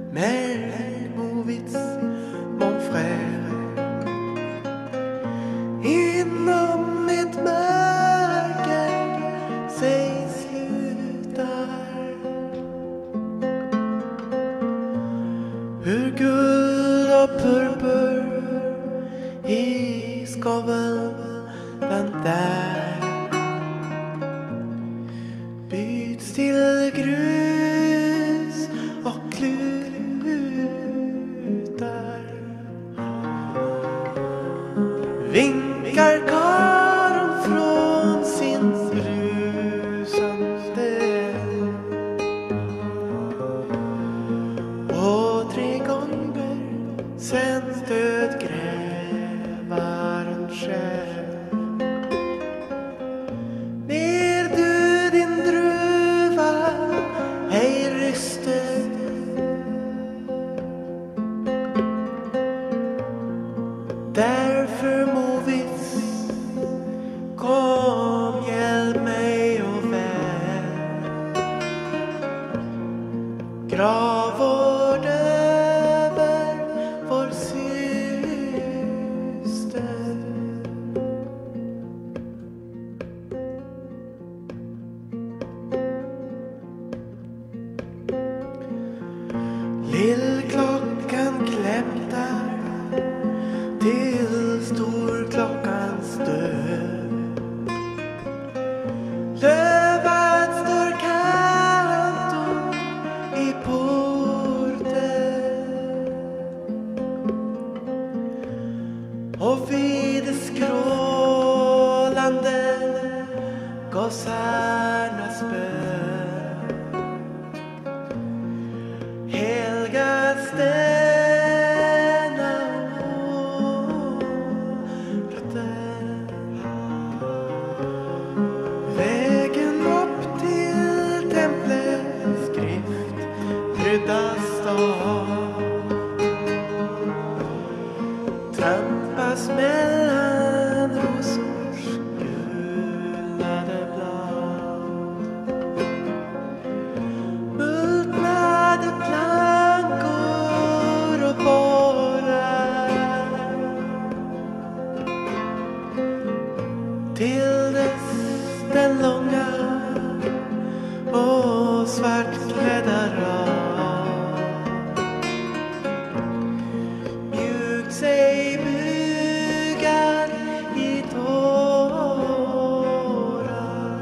Melmovits, mon frère. Inom ett mörker sig slutar. Hur guld och purpur i skoveln den där byts till grus och klutar. Vinkar karon från sin brusande och 3 gånger sen stöd grävaren själv. Ner du din druva, hej ryster. Därför Movits, kom hjälp mig och väl. Gravvård över vår syster. Lillklockan klämtar till storklockans död. Lövad står kantor i porten och vid det skrålande gossarnas bön. Helga vägen upp till templets skrift kryddas av. Trampas mellan rosors gulnade blad. Multnade plankor och borrar till dess den långa och svartklädda rad mjukt sig bugar i tårar.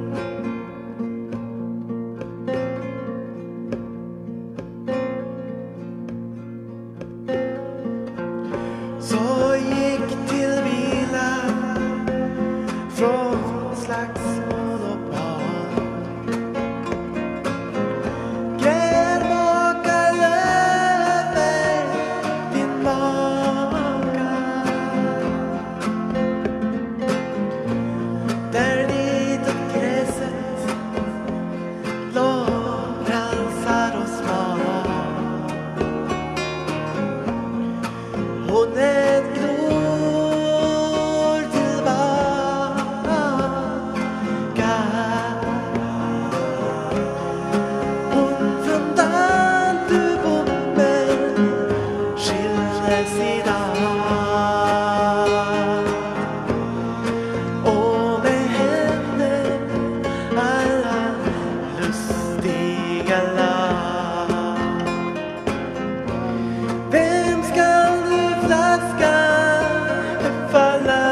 Så gick till vila från slagsmål och barn. Grävmakar över din maka. Där ditåt gräset låg halsar och smak. Hon är glor tillbaka. Hon från Dantebomben skildes idag. Och med henne alla lustiga lag. Vem ska nu flaskan falla?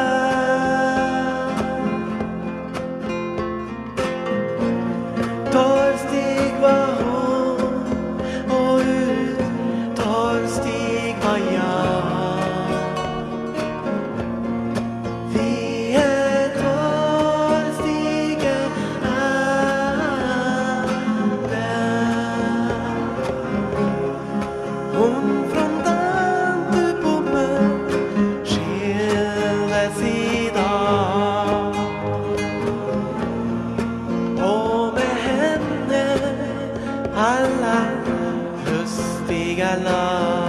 Torstig var hon och ut torstig var jag. Vi är torstiga alla. Hon från Dantebommen skildes idag. Och med henne alla lustiga lag.